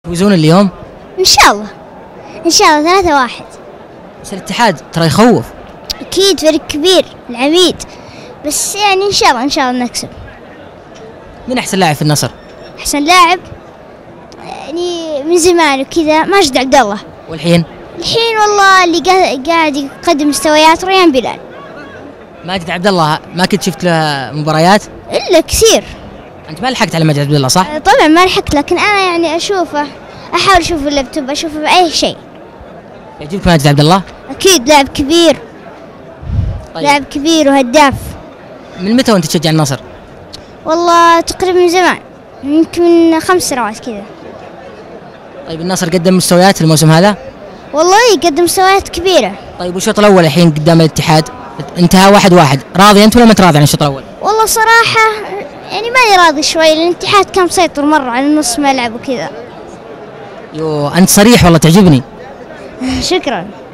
يفوزون اليوم؟ ان شاء الله. ان شاء الله 3-1. بس الاتحاد ترى يخوف. اكيد فريق كبير العميد، بس يعني ان شاء الله نكسب. مين احسن لاعب في النصر؟ احسن لاعب يعني من زمان وكذا ماجد عبد الله. والحين؟ الحين والله اللي قاعد يقدم مستويات ريان بلال. ماجد عبد الله ما كنت شفت له مباريات؟ الا كثير. انت ما لحقت على ماجد عبد الله صح؟ طبعا ما لحقت، لكن انا يعني اشوفه، احاول اشوفه اللابتوب، اشوفه باي شيء. يعجبك ماجد عبد الله؟ اكيد لاعب كبير. طيب. لاعب كبير وهداف. من متى وانت تشجع النصر؟ والله تقريبا من زمان، يمكن من 5 سنوات كذا. طيب النصر قدم مستويات الموسم هذا؟ والله يقدم مستويات كبيرة. طيب والشوط الاول الحين قدام الاتحاد انتهى 1-1، راضي انت ولا ما تراضي عن الشوط الاول؟ والله صراحة يعني ماني راضي شوي، لأن الاتحاد كان مسيطر مرة على نص ملعب وكذا. انت صريح والله تعجبني. شكرا.